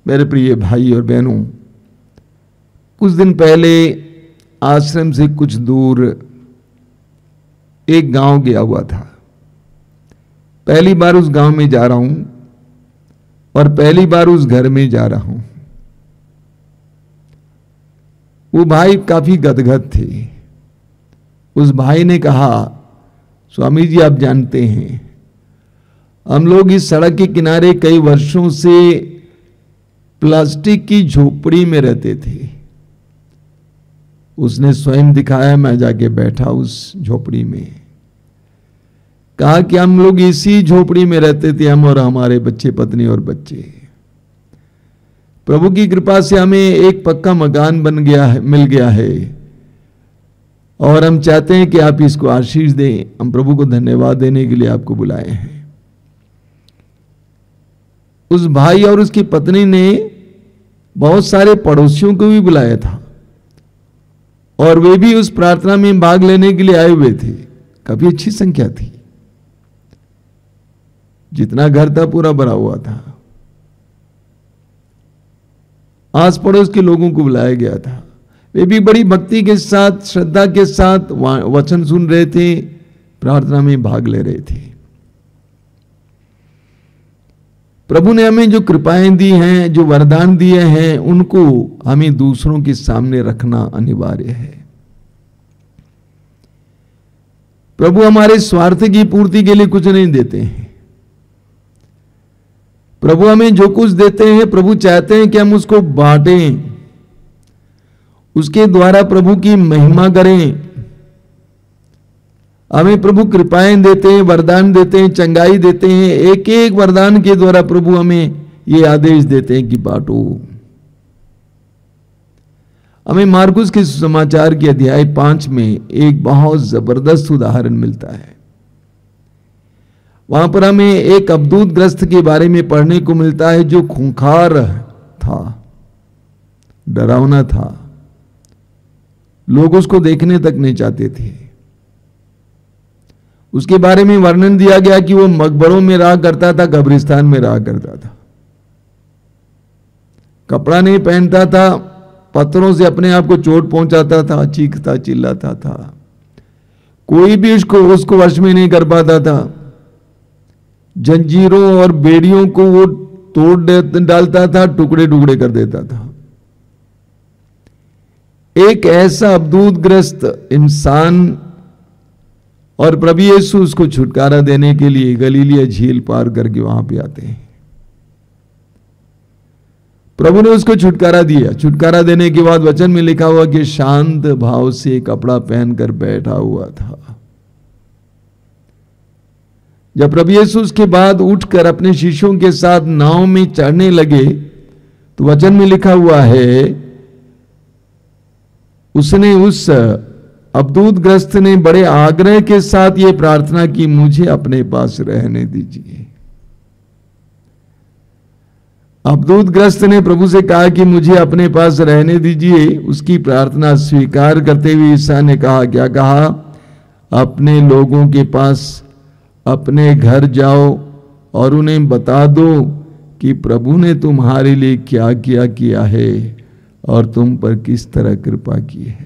मेरे प्रिय भाई और बहनों, कुछ दिन पहले आश्रम से कुछ दूर एक गांव गया हुआ था। पहली बार उस गांव में जा रहा हूं और पहली बार उस घर में जा रहा हूं। वो भाई काफी गदगद थे। उस भाई ने कहा, स्वामी जी आप जानते हैं हम लोग इस सड़क के किनारे कई वर्षों से प्लास्टिक की झोपड़ी में रहते थे। उसने स्वयं दिखाया, मैं जाके बैठा उस झोपड़ी में। कहा कि हम लोग इसी झोपड़ी में रहते थे, हम और हमारे बच्चे, पत्नी और बच्चे। प्रभु की कृपा से हमें एक पक्का मकान बन गया है, मिल गया है, और हम चाहते हैं कि आप इसको आशीष दें। हम प्रभु को धन्यवाद देने के लिए आपको बुलाए हैं। उस भाई और उसकी पत्नी ने बहुत सारे पड़ोसियों को भी बुलाया था और वे भी उस प्रार्थना में भाग लेने के लिए आए हुए थे। काफी अच्छी संख्या थी, जितना घर था पूरा भरा हुआ था। आस पड़ोस के लोगों को बुलाया गया था। वे भी बड़ी भक्ति के साथ, श्रद्धा के साथ वचन सुन रहे थे, प्रार्थना में भाग ले रहे थे। प्रभु ने हमें जो कृपाएं दी हैं, जो वरदान दिए हैं, उनको हमें दूसरों के सामने रखना अनिवार्य है। प्रभु हमारे स्वार्थ की पूर्ति के लिए कुछ नहीं देते हैं। प्रभु हमें जो कुछ देते हैं, प्रभु चाहते हैं कि हम उसको बांटें, उसके द्वारा प्रभु की महिमा करें। हमें प्रभु कृपाएं देते हैं, वरदान देते हैं, चंगाई देते हैं। एक एक वरदान के द्वारा प्रभु हमें ये आदेश देते हैं कि बांटो। हमें मार्कुस के सुसमाचार के अध्याय 5 में एक बहुत जबरदस्त उदाहरण मिलता है। वहां पर हमें एक अवधूत ग्रस्त के बारे में पढ़ने को मिलता है, जो खूंखार था, डरावना था। लोग उसको देखने तक नहीं चाहते थे। उसके बारे में वर्णन दिया गया कि वो मकबरों में रहा करता था, कब्रिस्तान में रहा करता था, कपड़ा नहीं पहनता था, पत्थरों से अपने आप को चोट पहुंचाता था, चीखता चिल्लाता था। कोई भी उसको वश में नहीं कर पाता था। जंजीरों और बेड़ियों को वो तोड़ डालता था, टुकड़े टुकड़े कर देता था। एक ऐसा अवधूतग्रस्त इंसान, और प्रभु यीशु उसको छुटकारा देने के लिए गलीलिया झील पार करके वहां पे आते हैं। प्रभु ने उसको छुटकारा दिया। छुटकारा देने के बाद वचन में लिखा हुआ कि शांत भाव से कपड़ा पहनकर बैठा हुआ था। जब प्रभु यीशु उसके बाद उठकर अपने शिष्यों के साथ नाव में चढ़ने लगे, तो वचन में लिखा हुआ है, उसने, उस अवधूतग्रस्त ने बड़े आग्रह के साथ ये प्रार्थना की, मुझे अपने पास रहने दीजिए। अवधूतग्रस्त ने प्रभु से कहा कि मुझे अपने पास रहने दीजिए। उसकी प्रार्थना स्वीकार करते हुए ईसा ने कहा, क्या कहा? अपने लोगों के पास, अपने घर जाओ और उन्हें बता दो कि प्रभु ने तुम्हारे लिए क्या किया है और तुम पर किस तरह कृपा की है।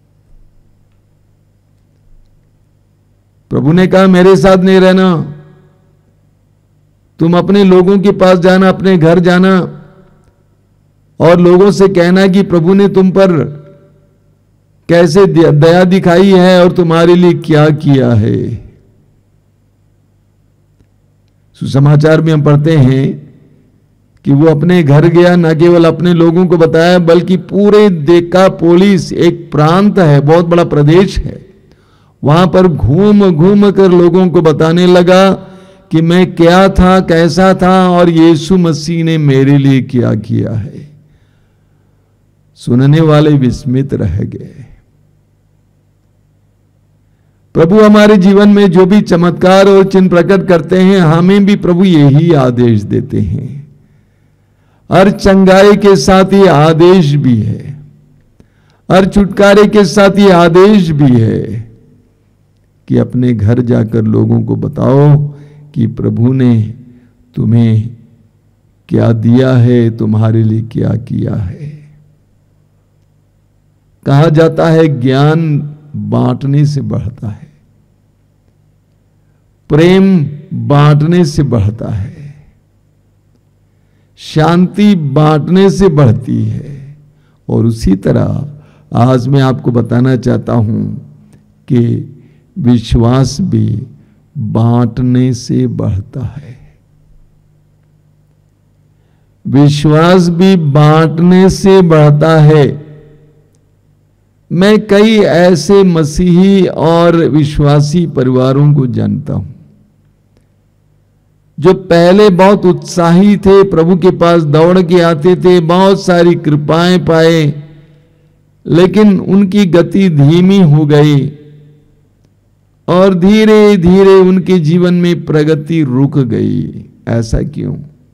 प्रभु ने कहा, मेरे साथ नहीं रहना, तुम अपने लोगों के पास जाना, अपने घर जाना और लोगों से कहना कि प्रभु ने तुम पर कैसे दया दिखाई है और तुम्हारे लिए क्या किया है। सुसमाचार में हम पढ़ते हैं कि वो अपने घर गया, न केवल अपने लोगों को बताया बल्कि पूरे देकापोलिस, एक प्रांत है, बहुत बड़ा प्रदेश है, वहां पर घूम घूम कर लोगों को बताने लगा कि मैं क्या था, कैसा था और यीशु मसीह ने मेरे लिए क्या किया है। सुनने वाले विस्मित रह गए। प्रभु हमारे जीवन में जो भी चमत्कार और चिन्ह प्रकट करते हैं, हमें भी प्रभु यही आदेश देते हैं। हर चंगाई के साथ ये आदेश भी है, हर छुटकारे के साथ ये आदेश भी है कि अपने घर जाकर लोगों को बताओ कि प्रभु ने तुम्हें क्या दिया है, तुम्हारे लिए क्या किया है। कहा जाता है ज्ञान बांटने से बढ़ता है, प्रेम बांटने से बढ़ता है, शांति बांटने से बढ़ती है। और उसी तरह आज मैं आपको बताना चाहता हूं कि विश्वास भी बांटने से बढ़ता है। विश्वास भी बांटने से बढ़ता है। मैं कई ऐसे मसीही और विश्वासी परिवारों को जानता हूं जो पहले बहुत उत्साही थे, प्रभु के पास दौड़ के आते थे, बहुत सारी कृपाएं पाए, लेकिन उनकी गति धीमी हो गई और धीरे धीरे उनके जीवन में प्रगति रुक गई। ऐसा क्यों?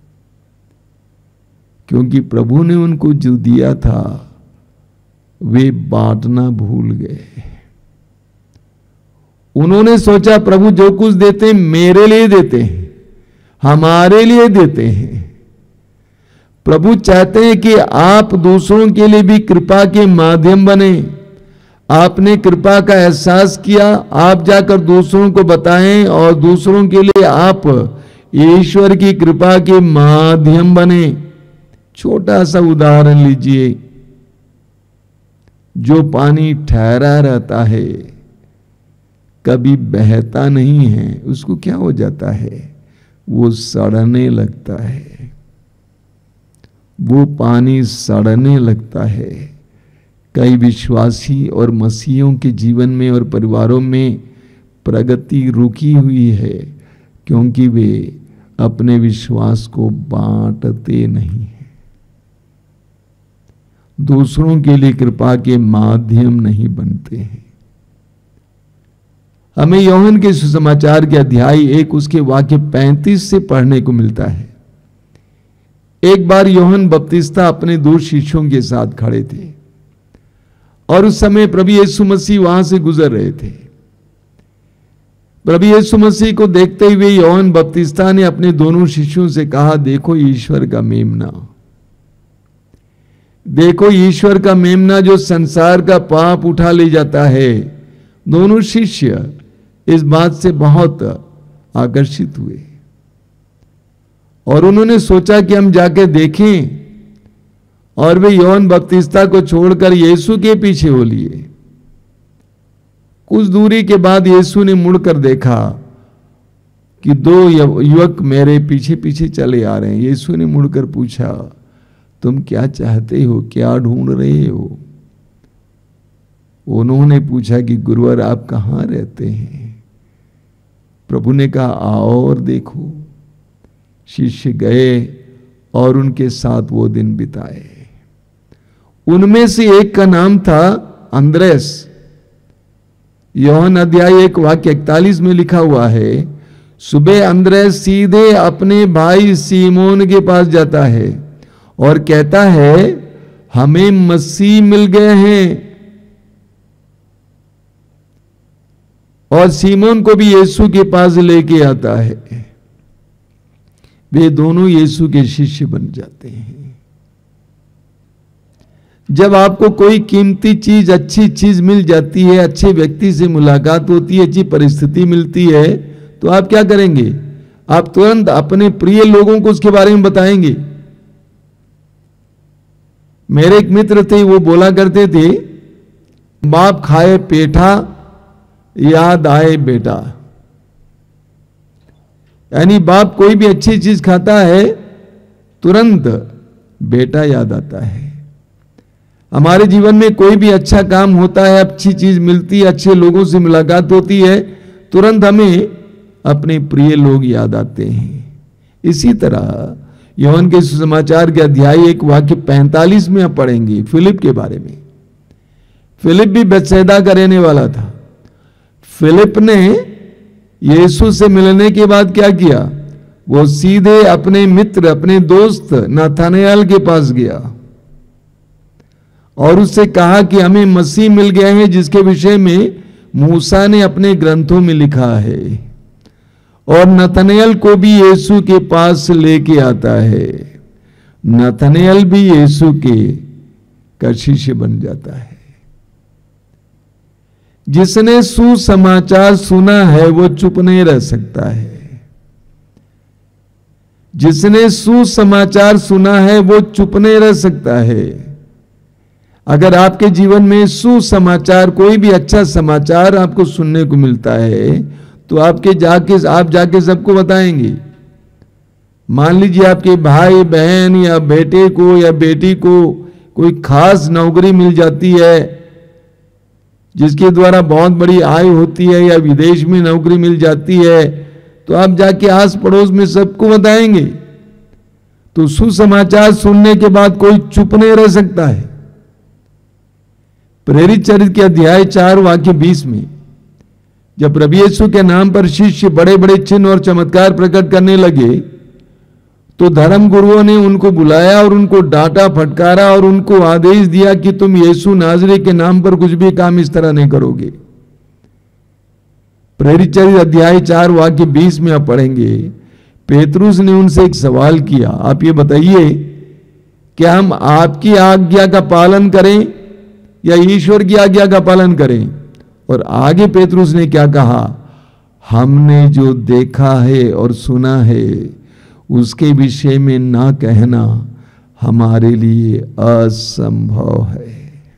क्योंकि प्रभु ने उनको जो दिया था वे बांटना भूल गए। उन्होंने सोचा प्रभु जो कुछ देते मेरे लिए देते हैं, हमारे लिए देते हैं। प्रभु चाहते हैं कि आप दूसरों के लिए भी कृपा के माध्यम बने। आपने कृपा का एहसास किया, आप जाकर दूसरों को बताएं और दूसरों के लिए आप ईश्वर की कृपा के माध्यम बने। छोटा सा उदाहरण लीजिए, जो पानी ठहरा रहता है, कभी बहता नहीं है, उसको क्या हो जाता है? वो सड़ने लगता है। वो पानी सड़ने लगता है। कई विश्वासी और मसीहियों के जीवन में और परिवारों में प्रगति रुकी हुई है क्योंकि वे अपने विश्वास को बांटते नहीं हैं, दूसरों के लिए कृपा के माध्यम नहीं बनते हैं। हमें यूहन्ना के सुसमाचार के अध्याय 1 उसके वाक्य 35 से पढ़ने को मिलता है। एक बार यूहन्ना बपतिस्ता अपने 2 शिष्यों के साथ खड़े थे और उस समय प्रभु यीशु मसीह वहां से गुजर रहे थे। प्रभु यीशु मसीह को देखते हुए यूहन्ना बपतिस्ता ने अपने दोनों शिष्यों से कहा, देखो ईश्वर का मेमना, देखो ईश्वर का मेमना जो संसार का पाप उठा ले जाता है। दोनों शिष्य इस बात से बहुत आकर्षित हुए और उन्होंने सोचा कि हम जाके देखें, और वे यूहन्ना बपतिस्ता को छोड़कर यीशु के पीछे हो लिए। कुछ दूरी के बाद यीशु ने मुड़कर देखा कि 2 युवक मेरे पीछे पीछे चले आ रहे हैं। यीशु ने मुड़कर पूछा, तुम क्या चाहते हो, क्या ढूंढ रहे हो? उन्होंने पूछा कि गुरुवर आप कहां रहते हैं? प्रभु ने कहा, आओ और देखो। शिष्य गए और उनके साथ वो दिन बिताए। उनमें से एक का नाम था अंद्रेस। यूहन्ना अध्याय 1 वाक्य 41 में लिखा हुआ है, सुबह अंद्रेस सीधे अपने भाई सीमोन के पास जाता है और कहता है, हमें मसीह मिल गए हैं। और सीमोन को भी यीशु के पास लेके आता है। वे दोनों यीशु के शिष्य बन जाते हैं। जब आपको कोई कीमती चीज, अच्छी चीज मिल जाती है, अच्छे व्यक्ति से मुलाकात होती है, अच्छी परिस्थिति मिलती है, तो आप क्या करेंगे? आप तुरंत अपने प्रिय लोगों को उसके बारे में बताएंगे। मेरे एक मित्र थे, वो बोला करते थे, बाप खाए पेठा याद आए बेटा। यानी बाप कोई भी अच्छी चीज खाता है तुरंत बेटा याद आता है। हमारे जीवन में कोई भी अच्छा काम होता है, अच्छी चीज मिलती है, अच्छे लोगों से मुलाकात होती है, तुरंत हमें अपने प्रिय लोग याद आते हैं। इसी तरह यूहन्ना के सुसमाचार के अध्याय 1 वाक्य 45 में आप पढ़ेंगे फिलिप के बारे में। फिलिप भी बेतसैदा का रहने वाला था। फिलिप ने यीशु से मिलने के बाद क्या किया? वो सीधे अपने मित्र, अपने दोस्त नथानएल के पास गया और उससे कहा कि हमें मसीह मिल गए हैं, जिसके विषय में मूसा ने अपने ग्रंथों में लिखा है। और नथानएल को भी यीशु के पास लेके आता है। नथनएल भी यीशु का शिष्य बन जाता है। जिसने सुसमाचार सुना है वो चुप नहीं रह सकता है। जिसने सुसमाचार सुना है वो चुप नहीं रह सकता है। अगर आपके जीवन में सुसमाचार, कोई भी अच्छा समाचार आपको सुनने को मिलता है तो आप जाके सबको बताएंगे। मान लीजिए आपके भाई बहन या बेटे को या बेटी को कोई खास नौकरी मिल जाती है जिसके द्वारा बहुत बड़ी आय होती है, या विदेश में नौकरी मिल जाती है, तो आप जाके आस पड़ोस में सबको बताएंगे। तो सुसमाचार सुनने के बाद कोई चुप नहीं रह सकता है। प्रेरित चरित्र के अध्याय 4 वाक्य 20 में जब प्रभु यीशु के नाम पर शिष्य बड़े बड़े चिन्ह और चमत्कार प्रकट करने लगे तो धर्म गुरुओं ने उनको बुलाया और उनको डांटा फटकारा और उनको आदेश दिया कि तुम यीशु नाज़री के नाम पर कुछ भी काम इस तरह नहीं करोगे। प्रेरित चरित्र अध्याय 4 वाक्य 20 में आप पढ़ेंगे, पेतरुस ने उनसे एक सवाल किया, आप ये बताइए कि हम आपकी आज्ञा का पालन करें या ईश्वर की आज्ञा का पालन करें? और आगे पेतरुस ने क्या कहा, हमने जो देखा है और सुना है उसके विषय में ना कहना हमारे लिए असंभव है।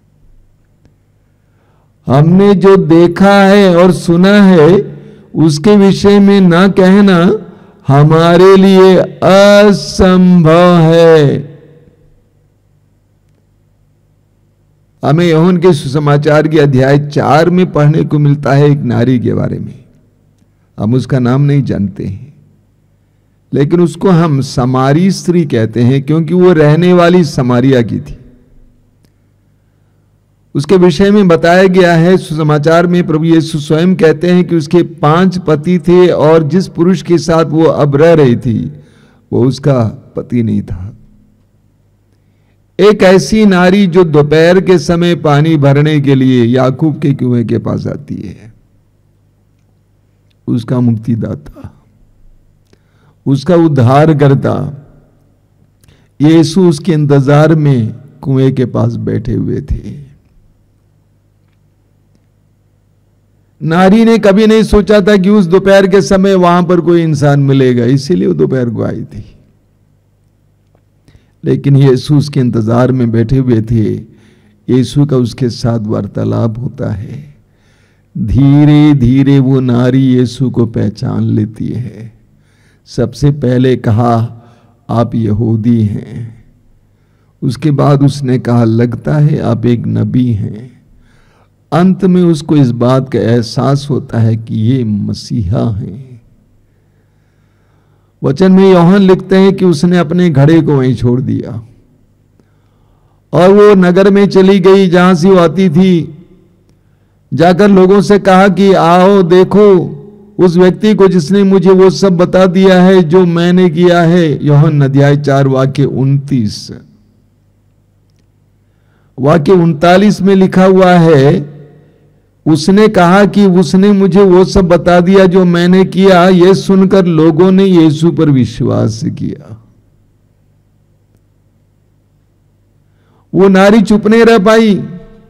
हमने जो देखा है और सुना है उसके विषय में ना कहना हमारे लिए असंभव है। हमें यूहन्ना के सुसमाचार के अध्याय 4 में पढ़ने को मिलता है एक नारी के बारे में। हम उसका नाम नहीं जानते हैं, लेकिन उसको हम समारी स्त्री कहते हैं क्योंकि वो रहने वाली समारिया की थी। उसके विषय में बताया गया है सुसमाचार में, प्रभु यीशु स्वयं कहते हैं कि उसके 5 पति थे और जिस पुरुष के साथ वो अब रह रही थी वो उसका पति नहीं था। एक ऐसी नारी जो दोपहर के समय पानी भरने के लिए याकूब के कुएं के पास आती है, उसका मुक्तिदाता, उसका उद्धारकर्ता यीशु उसके इंतजार में कुएं के पास बैठे हुए थे। नारी ने कभी नहीं सोचा था कि उस दोपहर के समय वहां पर कोई इंसान मिलेगा, इसीलिए वो दोपहर को आई थी। लेकिन यीशु उसके इंतजार में बैठे हुए थे। यीशु का उसके साथ वार्तालाप होता है। धीरे धीरे वो नारी यीशु को पहचान लेती है। सबसे पहले कहा, आप यहूदी हैं। उसके बाद उसने कहा, लगता है आप एक नबी हैं। अंत में उसको इस बात का एहसास होता है कि ये मसीहा हैं। वचन में यूहन्ना लिखते हैं कि उसने अपने घड़े को वहीं छोड़ दिया और वो नगर में चली गई जहां से वो आती थी। जाकर लोगों से कहा कि आओ देखो उस व्यक्ति को जिसने मुझे वो सब बता दिया है जो मैंने किया है। यूहन्ना अध्याय 4 वाक्य 29। वाक्य 39 में लिखा हुआ है, उसने कहा कि उसने मुझे वो सब बता दिया जो मैंने किया। यह सुनकर लोगों ने यीशु पर विश्वास किया। वो नारी चुप नहीं रह पाई।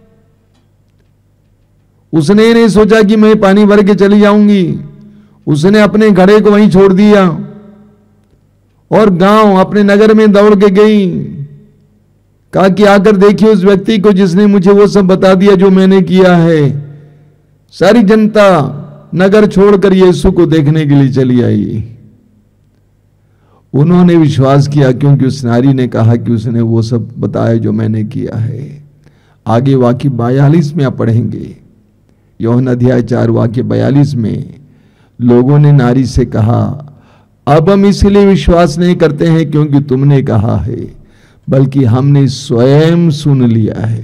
उसने नहीं सोचा कि मैं पानी भर के चली जाऊंगी। उसने अपने घड़े को वहीं छोड़ दिया और गांव अपने नगर में दौड़ के गई। कहा कि आकर देखिए उस व्यक्ति को जिसने मुझे वो सब बता दिया जो मैंने किया है। सारी जनता नगर छोड़कर यीशु को देखने के लिए चली आई। उन्होंने विश्वास किया क्योंकि उस नारी ने कहा कि उसने वो सब बताया जो मैंने किया है। आगे वाक्य 42 में आप पढ़ेंगे। यूहन्ना अध्याय 4 वाक्य 42 में लोगों ने नारी से कहा, अब हम इसलिए विश्वास नहीं करते हैं क्योंकि तुमने कहा है, बल्कि हमने स्वयं सुन लिया है।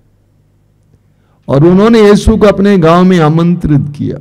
और उन्होंने यीशु को अपने गांव में आमंत्रित किया।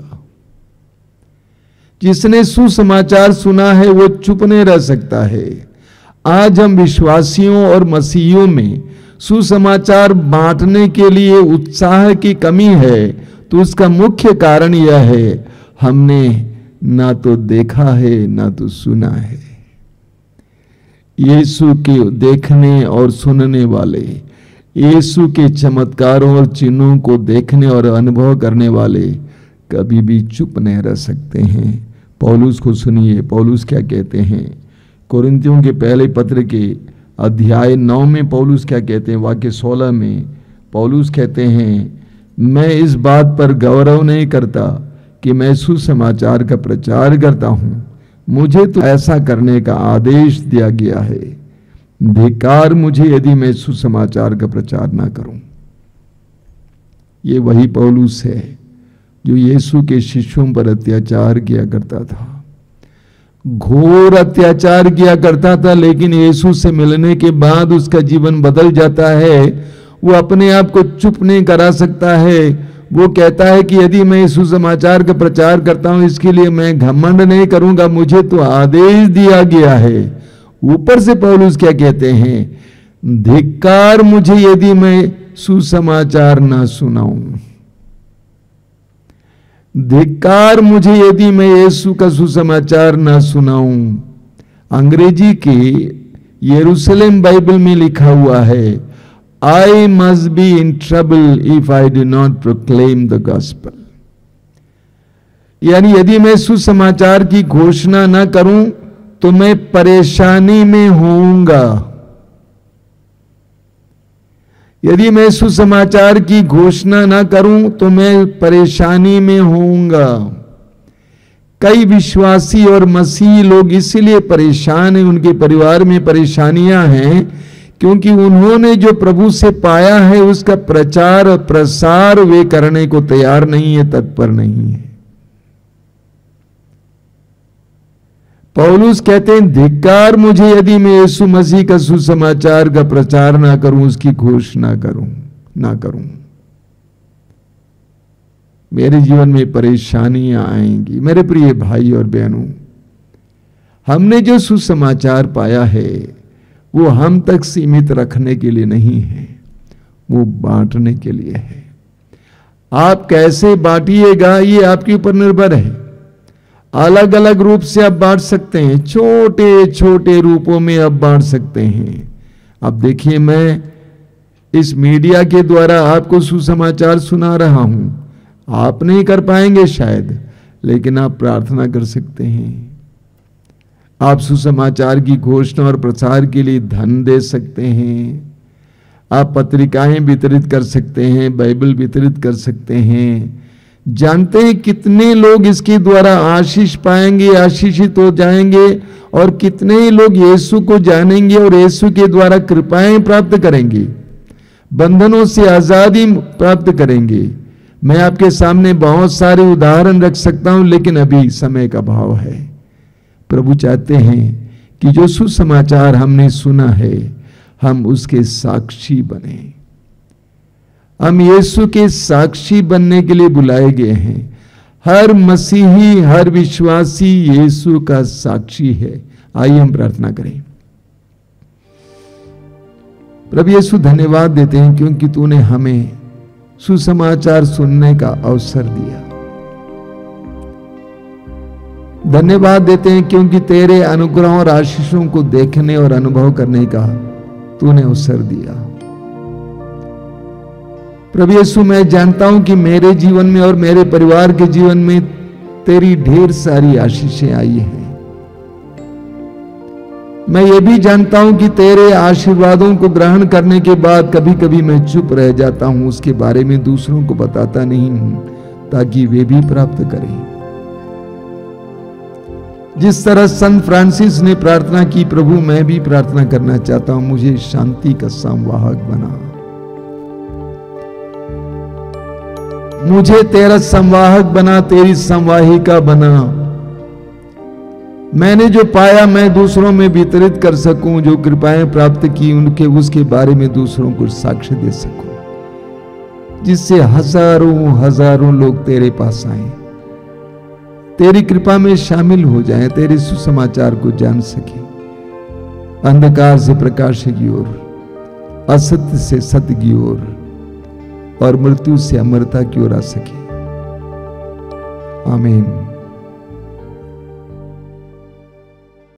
जिसने सुसमाचार सुना है वो चुप नहीं रह सकता है। आज हम विश्वासियों और मसीहियों में सुसमाचार बांटने के लिए उत्साह की कमी है, तो उसका मुख्य कारण यह है, हमने ना तो देखा है ना तो सुना है। यीशु के देखने और सुनने वाले, यीशु के चमत्कारों और चिन्हों को देखने और अनुभव करने वाले कभी भी चुप नहीं रह सकते हैं। पौलुस को सुनिए, पौलुस क्या कहते हैं। कोरिन्थियों के पहले पत्र के अध्याय 9 में पौलुस क्या कहते हैं। वाक्य 16 में पौलुस कहते हैं, मैं इस बात पर गौरव नहीं करता कि मैं सुसमाचार का प्रचार करता हूं, मुझे तो ऐसा करने का आदेश दिया गया है। धिक्कार मुझे यदि मैं सुसमाचार का प्रचार ना करूं। ये वही पौलुस है जो यीशु के शिष्यों पर अत्याचार किया करता था, घोर अत्याचार किया करता था, लेकिन यीशु से मिलने के बाद उसका जीवन बदल जाता है। वो अपने आप को चुप नहीं करा सकता है। वो कहता है कि यदि मैं सुसमाचार का प्रचार करता हूं, इसके लिए मैं घमंड नहीं करूंगा, मुझे तो आदेश दिया गया है। ऊपर से पौलुस क्या कहते हैं, धिक्कार मुझे यदि मैं सुसमाचार ना सुनाऊं, धिक्कार मुझे यदि मैं यीशु का सुसमाचार ना सुनाऊं। अंग्रेजी के यरूशलेम बाइबल में लिखा हुआ है, I must be in trouble if I do not proclaim the gospel। यानी यदि मैं सुसमाचार की घोषणा ना करूं तो मैं परेशानी में होऊंगा। यदि मैं सुसमाचार की घोषणा ना करूं तो मैं परेशानी में होऊंगा। कई विश्वासी और मसीही लोग इसीलिए परेशान हैं, उनके परिवार में परेशानियां हैं, क्योंकि उन्होंने जो प्रभु से पाया है उसका प्रचार और प्रसार वे करने को तैयार नहीं है, तत्पर नहीं है। पौलुस कहते हैं, धिक्कार मुझे यदि मैं यीशु मसीह का सुसमाचार का प्रचार ना करूं, उसकी घोषणा ना करूं। मेरे जीवन में परेशानियां आएंगी। मेरे प्रिय भाई और बहनों, हमने जो सुसमाचार पाया है वो हम तक सीमित रखने के लिए नहीं है, वो बांटने के लिए है। आप कैसे बांटिएगा ये आपके ऊपर निर्भर है। अलग अलग रूप से आप बांट सकते हैं, छोटे छोटे रूपों में आप बांट सकते हैं। अब देखिए, मैं इस मीडिया के द्वारा आपको सुसमाचार सुना रहा हूं। आप नहीं कर पाएंगे शायद, लेकिन आप प्रार्थना कर सकते हैं। आप सुसमाचार की घोषणा और प्रसार के लिए धन दे सकते हैं। आप पत्रिकाएं वितरित कर सकते हैं, बाइबल वितरित कर सकते हैं। जानते हैं कितने लोग इसके द्वारा आशीष पाएंगे, आशीषित हो जाएंगे, और कितने ही लोग यीशु को जानेंगे और यीशु के द्वारा कृपाएं प्राप्त करेंगे, बंधनों से आजादी प्राप्त करेंगे। मैं आपके सामने बहुत सारे उदाहरण रख सकता हूं, लेकिन अभी समय का अभाव है। प्रभु चाहते हैं कि जो सुसमाचार हमने सुना है हम उसके साक्षी बने। हम यीशु के साक्षी बनने के लिए बुलाए गए हैं। हर मसीही, हर विश्वासी यीशु का साक्षी है। आइए हम प्रार्थना करें। प्रभु यीशु, धन्यवाद देते हैं क्योंकि तूने हमें सुसमाचार सुनने का अवसर दिया। धन्यवाद देते हैं क्योंकि तेरे अनुग्रह और आशीषों को देखने और अनुभव करने का तूने अवसर दिया। प्रभु यीशु, मैं जानता हूं कि मेरे जीवन में और मेरे परिवार के जीवन में तेरी ढेर सारी आशीषें आई हैं। मैं ये भी जानता हूं कि तेरे आशीर्वादों को ग्रहण करने के बाद कभी कभी मैं चुप रह जाता हूं, उसके बारे में दूसरों को बताता नहीं हूं ताकि वे भी प्राप्त करें। जिस तरह संत फ्रांसिस ने प्रार्थना की, प्रभु मैं भी प्रार्थना करना चाहता हूं, मुझे शांति का संवाहक बना, मुझे तेरा संवाहक बना, तेरी संवाहिका बना। मैंने जो पाया मैं दूसरों में वितरित कर सकूं, जो कृपाएं प्राप्त की उनके उसके बारे में दूसरों को साक्ष्य दे सकूं, जिससे हजारों हजारों लोग तेरे पास आए, तेरी कृपा में शामिल हो जाएं, तेरे सुसमाचार को जान सके, अंधकार से प्रकाश की ओर, असत्य से सत्य की ओर और मृत्यु से अमरता की ओर आ सके। आमीन।